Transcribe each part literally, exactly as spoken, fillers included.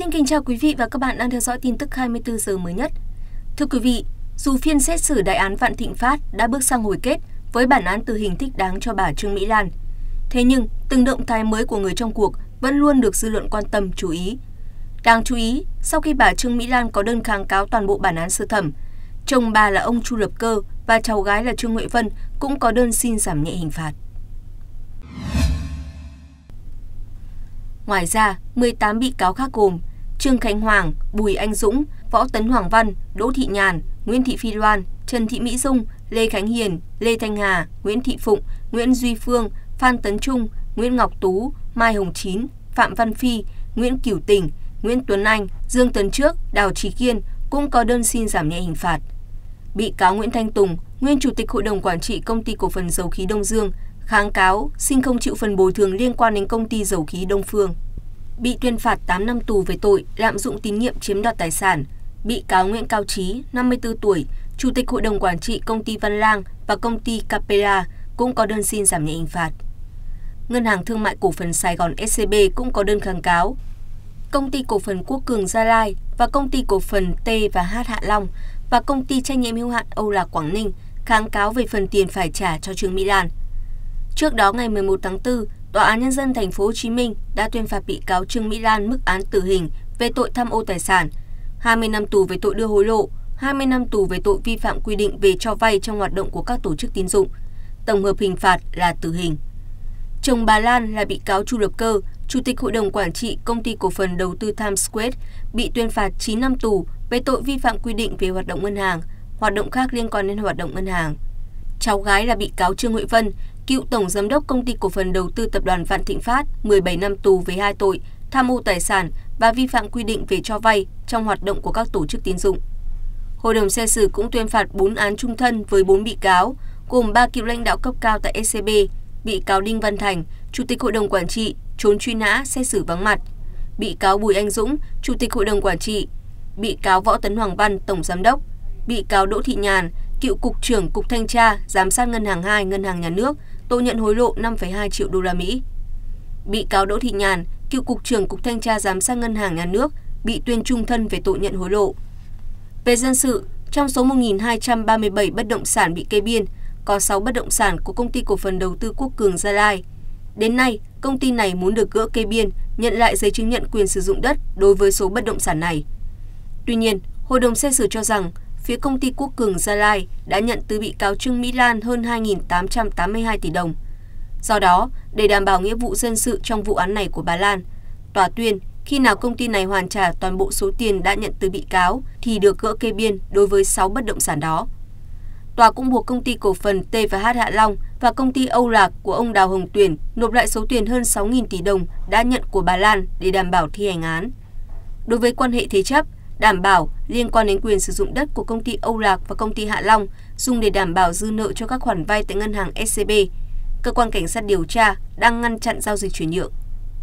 Xin kính chào quý vị và các bạn đang theo dõi tin tức hai mươi tư giờ mới nhất. Thưa quý vị, dù phiên xét xử đại án Vạn Thịnh Phát đã bước sang hồi kết với bản án tử hình thích đáng cho bà Trương Mỹ Lan, thế nhưng từng động thái mới của người trong cuộc vẫn luôn được dư luận quan tâm chú ý. Đáng chú ý, sau khi bà Trương Mỹ Lan có đơn kháng cáo toàn bộ bản án sơ thẩm, chồng bà là ông Chu Lập Cơ và cháu gái là Trương Huệ Vân cũng có đơn xin giảm nhẹ hình phạt. Ngoài ra, mười tám bị cáo khác gồm Trương Khánh Hoàng, Bùi Anh Dũng, Võ Tấn Hoàng Văn, Đỗ Thị Nhàn, Nguyễn Thị Phi Loan, Trần Thị Mỹ Dung, Lê Khánh Hiền, Lê Thanh Hà, Nguyễn Thị Phụng, Nguyễn Duy Phương, Phan Tấn Trung, Nguyễn Ngọc Tú, Mai Hồng Chín, Phạm Văn Phi, Nguyễn Cửu Tình, Nguyễn Tuấn Anh, Dương Tấn Trước, Đào Chí Kiên cũng có đơn xin giảm nhẹ hình phạt. Bị cáo Nguyễn Thanh Tùng, nguyên Chủ tịch Hội đồng Quản trị Công ty Cổ phần Dầu khí Đông Dương, kháng cáo xin không chịu phần bồi thường liên quan đến Công ty Dầu khí Đông Phương. Bị tuyên phạt tám năm tù về tội lạm dụng tín nhiệm chiếm đoạt tài sản. Bị cáo Nguyễn Cao Trí, năm mươi tư tuổi, Chủ tịch Hội đồng Quản trị Công ty Văn Lang và Công ty Capella cũng có đơn xin giảm nhẹ hình phạt. Ngân hàng Thương mại Cổ phần Sài Gòn ét xê bê cũng có đơn kháng cáo. Công ty Cổ phần Quốc Cường Gia Lai và Công ty Cổ phần T và H Hạ Long và Công ty Trách nhiệm hữu hạn Âu Lạc Quảng Ninh kháng cáo về phần tiền phải trả cho Trương Mỹ Lan. Trước đó ngày mười một tháng tư, Tòa án Nhân dân Thành phố Hồ Chí Minh đã tuyên phạt bị cáo Trương Mỹ Lan mức án tử hình về tội tham ô tài sản, hai mươi năm tù về tội đưa hối lộ, hai mươi năm tù về tội vi phạm quy định về cho vay trong hoạt động của các tổ chức tín dụng. Tổng hợp hình phạt là tử hình. Chồng bà Lan là bị cáo Chu Lập Cơ, Chủ tịch Hội đồng Quản trị Công ty Cổ phần Đầu tư Times Square, bị tuyên phạt chín năm tù về tội vi phạm quy định về hoạt động ngân hàng, hoạt động khác liên quan đến hoạt động ngân hàng. Cháu gái là bị cáo Trương Huệ Vân, cựu Tổng Giám đốc Công ty Cổ phần Đầu tư Tập đoàn Vạn Thịnh Phát, mười bảy năm tù về hai tội tham ô tài sản và vi phạm quy định về cho vay trong hoạt động của các tổ chức tín dụng. Hội đồng xét xử cũng tuyên phạt bốn án chung thân với bốn bị cáo, gồm ba cựu lãnh đạo cấp cao tại ét xê bê, bị cáo Đinh Văn Thành, Chủ tịch Hội đồng Quản trị, trốn truy nã, xét xử vắng mặt, bị cáo Bùi Anh Dũng, Chủ tịch Hội đồng Quản trị, bị cáo Võ Tấn Hoàng Văn, Tổng Giám đốc, bị cáo Đỗ Thị Nhàn, cựu Cục trưởng Cục Thanh tra, Giám sát Ngân hàng hai, Ngân hàng Nhà nước, tội nhận hối lộ năm phẩy hai triệu đô la Mỹ. Bị cáo Đỗ Thị Nhàn, cựu Cục trưởng Cục Thanh tra Giám sát Ngân hàng Nhà nước, bị tuyên chung thân về tội nhận hối lộ. Về dân sự, trong số một nghìn hai trăm ba mươi bảy bất động sản bị kê biên, có sáu bất động sản của Công ty Cổ phần Đầu tư Quốc Cường Gia Lai. Đến nay, công ty này muốn được gỡ kê biên, nhận lại giấy chứng nhận quyền sử dụng đất đối với số bất động sản này. Tuy nhiên, Hội đồng xét xử cho rằng phía Công ty Quốc Cường Gia Lai đã nhận từ bị cáo Trương Mỹ Lan hơn hai nghìn tám trăm tám mươi hai tỷ đồng. Do đó, để đảm bảo nghĩa vụ dân sự trong vụ án này của bà Lan, tòa tuyên khi nào công ty này hoàn trả toàn bộ số tiền đã nhận từ bị cáo thì được gỡ kê biên đối với sáu bất động sản đó. Tòa cũng buộc Công ty Cổ phần T và H Hạ Long và Công ty Âu Lạc của ông Đào Hồng Tuyển nộp lại số tiền hơn sáu nghìn tỷ đồng đã nhận của bà Lan để đảm bảo thi hành án. Đối với quan hệ thế chấp, đảm bảo liên quan đến quyền sử dụng đất của Công ty Âu Lạc và Công ty Hạ Long dùng để đảm bảo dư nợ cho các khoản vay tại ngân hàng ét xê bê, cơ quan cảnh sát điều tra đang ngăn chặn giao dịch chuyển nhượng.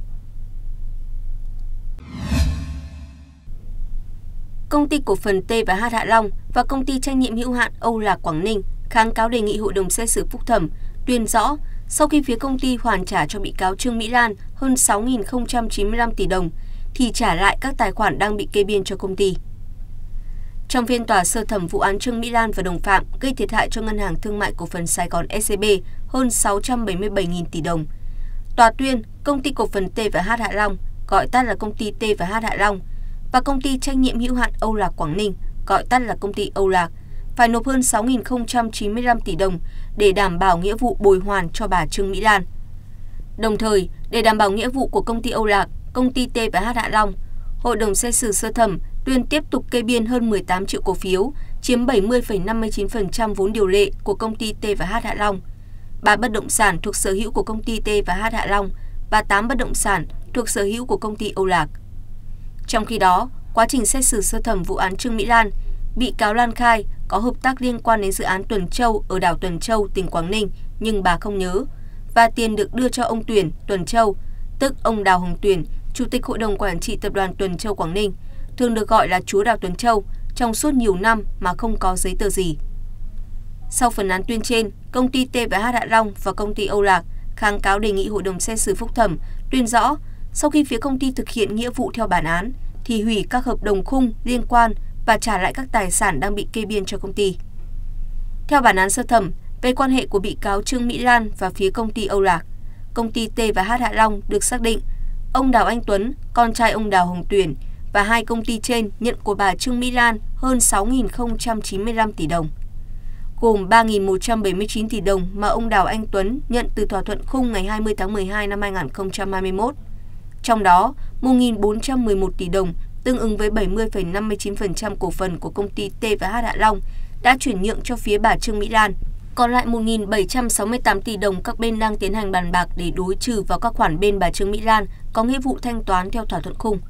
Công ty Cổ phần T và H Hạ Long và Công ty Trách nhiệm hữu hạn Âu Lạc Quảng Ninh kháng cáo đề nghị Hội đồng xét xử phúc thẩm tuyên rõ sau khi phía công ty hoàn trả cho bị cáo Trương Mỹ Lan hơn sáu nghìn không trăm chín mươi lăm tỷ đồng thì trả lại các tài khoản đang bị kê biên cho công ty. Trong phiên tòa sơ thẩm vụ án Trương Mỹ Lan và đồng phạm gây thiệt hại cho Ngân hàng Thương mại Cổ phần Sài Gòn ét xê bê hơn sáu trăm bảy mươi bảy nghìn tỷ đồng, tòa tuyên Công ty Cổ phần T và H Hạ Long, gọi tắt là Công ty T và H Hạ Long, và Công ty Trách nhiệm hữu hạn Âu Lạc Quảng Ninh, gọi tắt là Công ty Âu Lạc, phải nộp hơn sáu nghìn không trăm chín mươi lăm tỷ đồng để đảm bảo nghĩa vụ bồi hoàn cho bà Trương Mỹ Lan. Đồng thời, để đảm bảo nghĩa vụ của Công ty Âu Lạc, Công ty T và H Hạ Long, Hội đồng xét xử sơ thẩm tuyên tiếp tục kê biên hơn mười tám triệu cổ phiếu, chiếm bảy mươi phẩy năm mươi chín phần trăm vốn điều lệ của Công ty T và H Hạ Long, ba bất động sản thuộc sở hữu của Công ty T và H Hạ Long và tám bất động sản thuộc sở hữu của Công ty Âu Lạc. Trong khi đó, quá trình xét xử sơ thẩm vụ án Trương Mỹ Lan, bị cáo Lan khai có hợp tác liên quan đến dự án Tuần Châu ở đảo Tuần Châu, tỉnh Quảng Ninh, nhưng bà không nhớ, và tiền được đưa cho ông Tuyển, Tuần Châu, tức ông Đào Hồng Tuyển, Chủ tịch Hội đồng Quản trị Tập đoàn Tuần Châu Quảng Ninh, thường được gọi là chúa đảo Tuần Châu, trong suốt nhiều năm mà không có giấy tờ gì. Sau phần án tuyên trên, Công ty T và H Hạ Long và Công ty Âu Lạc kháng cáo đề nghị Hội đồng xét xử phúc thẩm tuyên rõ sau khi phía công ty thực hiện nghĩa vụ theo bản án thì hủy các hợp đồng khung liên quan và trả lại các tài sản đang bị kê biên cho công ty. Theo bản án sơ thẩm, về quan hệ của bị cáo Trương Mỹ Lan và phía công ty Âu Lạc, công ty T và H Hạ Long được xác định ông Đào Anh Tuấn, con trai ông Đào Hồng Tuyển và hai công ty trên nhận của bà Trương Mỹ Lan hơn sáu nghìn không trăm chín mươi lăm tỷ đồng, gồm ba nghìn một trăm bảy mươi chín tỷ đồng mà ông Đào Anh Tuấn nhận từ thỏa thuận khung ngày hai mươi tháng mười hai năm hai nghìn không trăm hai mươi mốt. Trong đó, một nghìn bốn trăm mười một tỷ đồng tương ứng với bảy mươi phẩy năm mươi chín phần trăm cổ phần của công ty T và H Hạ Long đã chuyển nhượng cho phía bà Trương Mỹ Lan. Còn lại một nghìn bảy trăm sáu mươi tám tỷ đồng các bên đang tiến hành bàn bạc để đối trừ vào các khoản bên bà Trương Mỹ Lan có nghĩa vụ thanh toán theo thỏa thuận khung.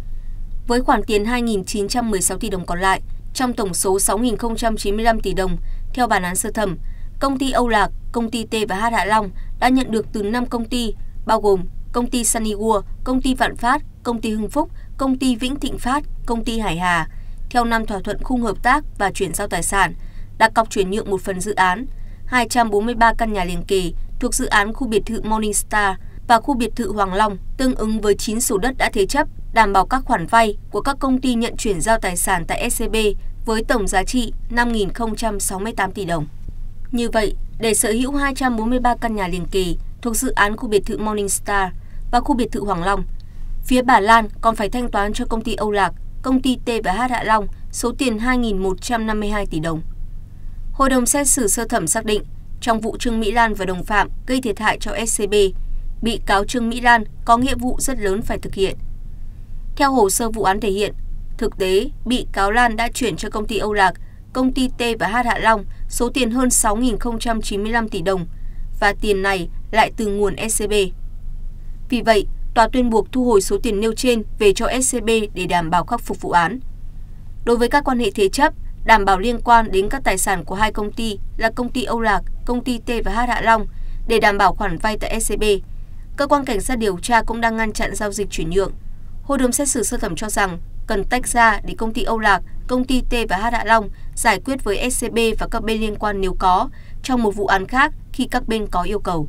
Với khoản tiền hai nghìn chín trăm mười sáu tỷ đồng còn lại, trong tổng số sáu nghìn không trăm chín mươi lăm tỷ đồng, theo bản án sơ thẩm, công ty Âu Lạc, công ty T và H Hạ Long đã nhận được từ năm công ty, bao gồm công ty Sunny World, công ty Vạn Phát, công ty Hưng Phúc, công ty Vĩnh Thịnh Phát, công ty Hải Hà, theo năm thỏa thuận khung hợp tác và chuyển giao tài sản, đặt cọc chuyển nhượng một phần dự án, hai trăm bốn mươi ba căn nhà liền kề thuộc dự án khu biệt thự Morningstar và khu biệt thự Hoàng Long, tương ứng với chín sổ đất đã thế chấp, đảm bảo các khoản vay của các công ty nhận chuyển giao tài sản tại ét xê bê với tổng giá trị năm nghìn không trăm sáu mươi tám tỷ đồng. Như vậy, để sở hữu hai trăm bốn mươi ba căn nhà liền kề thuộc dự án khu biệt thự Morningstar và khu biệt thự Hoàng Long, phía bà Lan còn phải thanh toán cho công ty Âu Lạc, công ty T và H Hạ Long số tiền hai nghìn một trăm năm mươi hai tỷ đồng. Hội đồng xét xử sơ thẩm xác định, trong vụ Trương Mỹ Lan và đồng phạm gây thiệt hại cho ét xê bê, bị cáo Trương Mỹ Lan có nghĩa vụ rất lớn phải thực hiện. Theo hồ sơ vụ án thể hiện, thực tế, bị cáo Lan đã chuyển cho công ty Âu Lạc, công ty T và H Hạ Long số tiền hơn sáu nghìn không trăm chín mươi lăm tỷ đồng và tiền này lại từ nguồn ét xê bê. Vì vậy, tòa tuyên buộc thu hồi số tiền nêu trên về cho ét xê bê để đảm bảo khắc phục vụ án. Đối với các quan hệ thế chấp, đảm bảo liên quan đến các tài sản của hai công ty là công ty Âu Lạc, công ty T và H Hạ Long để đảm bảo khoản vay tại ét xê bê, cơ quan cảnh sát điều tra cũng đang ngăn chặn giao dịch chuyển nhượng. Hội đồng xét xử sơ thẩm cho rằng cần tách ra để công ty Âu Lạc, công ty T và H Hạ Long giải quyết với ét xê bê và các bên liên quan nếu có trong một vụ án khác khi các bên có yêu cầu.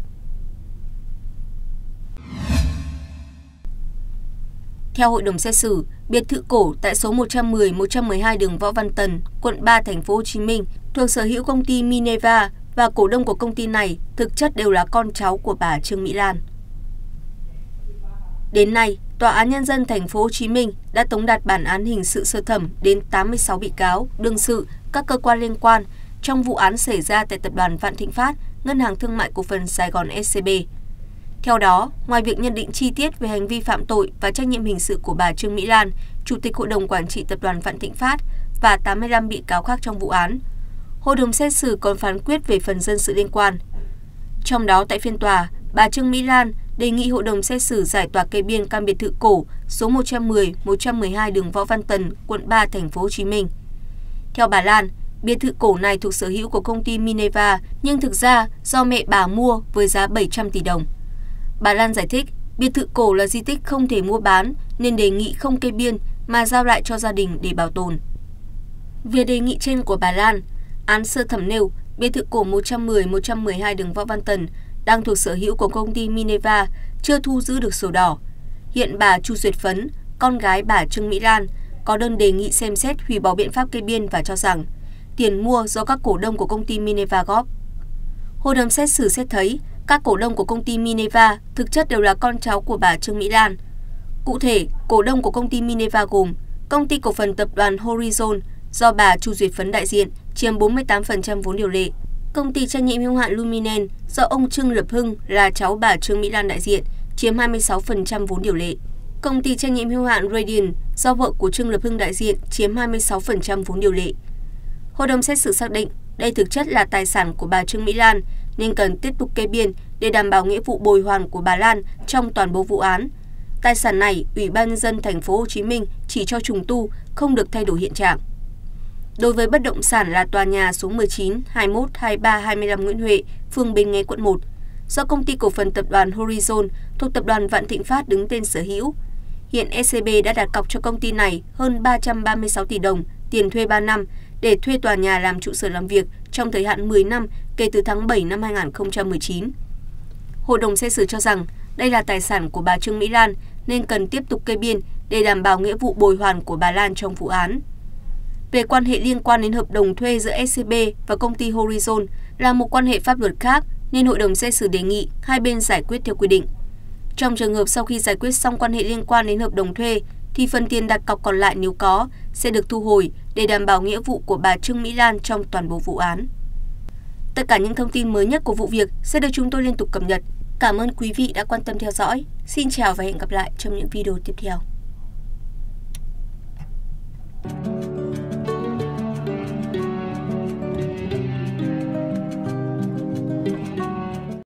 Theo hội đồng xét xử, biệt thự cổ tại số một trăm mười, một trăm mười hai đường Võ Văn Tần, quận ba, thành phố Hồ Chí Minh thuộc sở hữu công ty Mineva và cổ đông của công ty này thực chất đều là con cháu của bà Trương Mỹ Lan. Đến nay, Tòa án Nhân dân thành phố Hồ Chí Minh đã tống đạt bản án hình sự sơ thẩm đến tám mươi sáu bị cáo, đương sự, các cơ quan liên quan trong vụ án xảy ra tại tập đoàn Vạn Thịnh Phát, Ngân hàng Thương mại Cổ phần Sài Gòn ét xê bê. Theo đó, ngoài việc nhận định chi tiết về hành vi phạm tội và trách nhiệm hình sự của bà Trương Mỹ Lan, Chủ tịch Hội đồng Quản trị Tập đoàn Vạn Thịnh Phát và tám mươi lăm bị cáo khác trong vụ án, hội đồng xét xử còn phán quyết về phần dân sự liên quan. Trong đó, tại phiên tòa, bà Trương Mỹ Lan đề nghị hội đồng xét xử giải tỏa kê biên căn biệt thự cổ số một trăm mười, một trăm mười hai đường Võ Văn Tần, quận ba, thành phố Hồ Chí Minh. Theo bà Lan, biệt thự cổ này thuộc sở hữu của công ty Mineva, nhưng thực ra do mẹ bà mua với giá bảy trăm tỷ đồng. Bà Lan giải thích, biệt thự cổ là di tích không thể mua bán nên đề nghị không kê biên mà giao lại cho gia đình để bảo tồn. Về đề nghị trên của bà Lan, án sơ thẩm nêu biệt thự cổ một trăm mười, một trăm mười hai đường Võ Văn Tần đang thuộc sở hữu của công ty Mineva, chưa thu giữ được sổ đỏ. Hiện bà Chu Duyệt Phấn, con gái bà Trương Mỹ Lan, có đơn đề nghị xem xét hủy bỏ biện pháp kê biên và cho rằng tiền mua do các cổ đông của công ty Mineva góp. Hội đồng xét xử xét thấy các cổ đông của công ty Mineva thực chất đều là con cháu của bà Trương Mỹ Lan. Cụ thể, cổ đông của công ty Mineva gồm công ty cổ phần tập đoàn Horizon do bà Chu Duyệt Phấn đại diện chiếm bốn mươi tám phần trăm vốn điều lệ, công ty trách nhiệm hữu hạn Luminen do ông Trương Lập Hưng là cháu bà Trương Mỹ Lan đại diện chiếm hai mươi sáu phần trăm vốn điều lệ, công ty trách nhiệm hữu hạn Radiant do vợ của Trương Lập Hưng đại diện chiếm hai mươi sáu phần trăm vốn điều lệ. Hội đồng xét xử xác định đây thực chất là tài sản của bà Trương Mỹ Lan nên cần tiếp tục kê biên để đảm bảo nghĩa vụ bồi hoàn của bà Lan trong toàn bộ vụ án. Tài sản này, Ủy ban nhân dân thành phố Hồ Chí Minh chỉ cho trùng tu, không được thay đổi hiện trạng. Đối với bất động sản là tòa nhà số mười chín, hai mươi mốt, hai mươi ba, hai mươi lăm Nguyễn Huệ, phường Bến Nghé, quận một, do công ty cổ phần tập đoàn Horizon thuộc tập đoàn Vạn Thịnh Phát đứng tên sở hữu. Hiện ét xê bê đã đặt cọc cho công ty này hơn ba trăm ba mươi sáu tỷ đồng tiền thuê ba năm để thuê tòa nhà làm trụ sở làm việc trong thời hạn mười năm kể từ tháng bảy năm hai nghìn không trăm mười chín. Hội đồng xét xử cho rằng đây là tài sản của bà Trương Mỹ Lan nên cần tiếp tục kê biên để đảm bảo nghĩa vụ bồi hoàn của bà Lan trong vụ án. Về quan hệ liên quan đến hợp đồng thuê giữa ét xê bê và công ty Horizon là một quan hệ pháp luật khác nên hội đồng xét xử đề nghị hai bên giải quyết theo quy định. Trong trường hợp sau khi giải quyết xong quan hệ liên quan đến hợp đồng thuê thì phần tiền đặt cọc còn lại nếu có sẽ được thu hồi để đảm bảo nghĩa vụ của bà Trương Mỹ Lan trong toàn bộ vụ án. Tất cả những thông tin mới nhất của vụ việc sẽ được chúng tôi liên tục cập nhật. Cảm ơn quý vị đã quan tâm theo dõi. Xin chào và hẹn gặp lại trong những video tiếp theo.